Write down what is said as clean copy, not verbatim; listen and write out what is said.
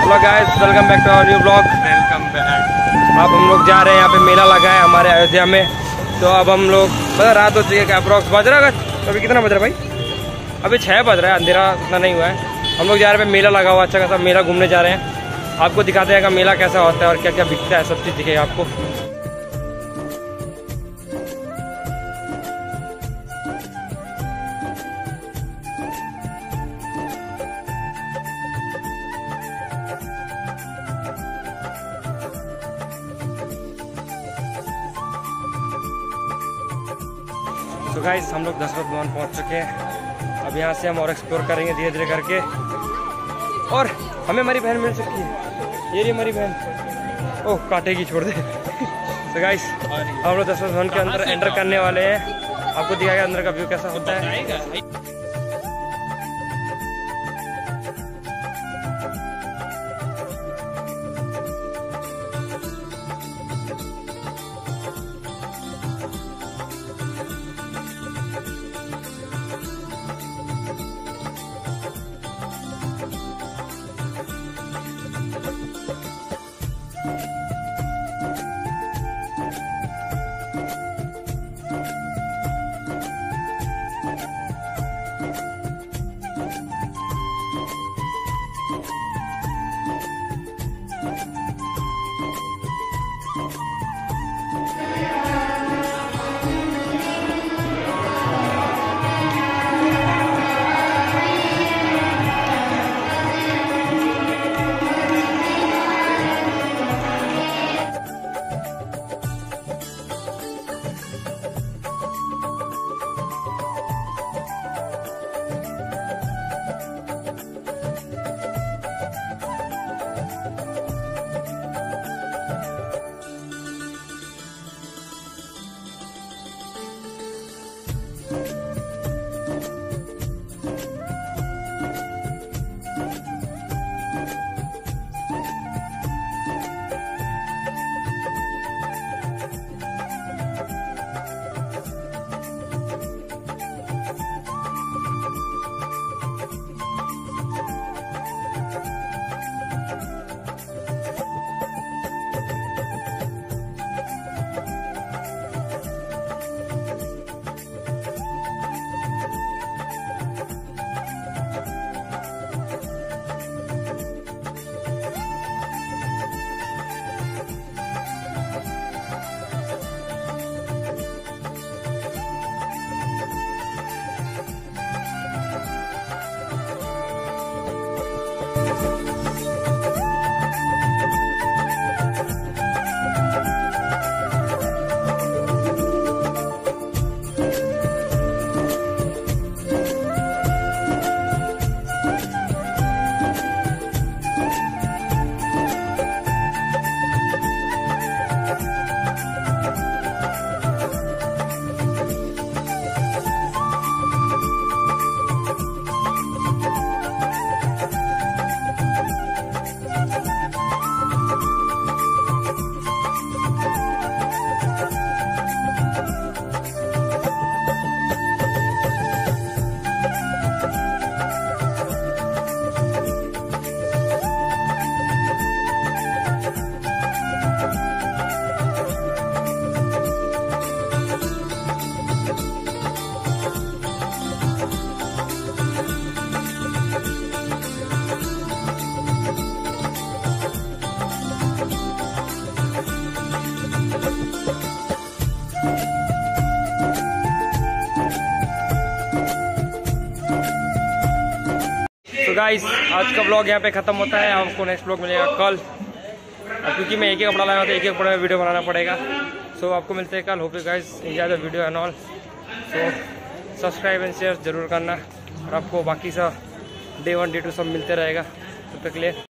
Hello guys, welcome back to our new blog. Welcome back. अब हम लोग जा रहे हैं, यहाँ पे मेला लगा है हमारे अयोध्या में। तो अब हम लोग मतलब रात हो चुकी है, अप्रॉक्स बज रहा है अभी कितना बज रहा है भाई? अभी 6 बज रहा है, अंधेरा इतना नहीं हुआ है। हम लोग जा रहे हैं, मेला लगा हुआ अच्छा खासा मेला घूमने जा रहे हैं। आपको दिखाते हैं कि मेला कैसा होता है और क्या क्या बिकता है, सब चीज़ दिखेगा आपको। तो गाइस, हम लोग दशरथ भवन पहुंच चुके हैं। अब यहाँ से हम और एक्सप्लोर करेंगे धीरे धीरे करके। और हमें हमारी बहन मिल चुकी है, ये रही हमारी बहन। ओह, काटेगी, छोड़ दे। तो गाइस, हम लोग दशरथ भवन के अंदर एंटर करने वाले हैं। आपको दिखाएगा अंदर का व्यू कैसा होता है। तो गाइस, आज का ब्लॉग यहाँ पे खत्म होता है। आपको नेक्स्ट ब्लॉग मिलेगा कल। क्योंकि मैं एक ही कपड़ा लाया था, एक कपड़े में वीडियो बनाना पड़ेगा। सो आपको मिलते हैं कल। Hope you guys enjoy the video and all. So subscribe and share जरूर करना। और आपको बाकी सब डे 1 डे 2 सब मिलते रहेगा। तब तक के लिए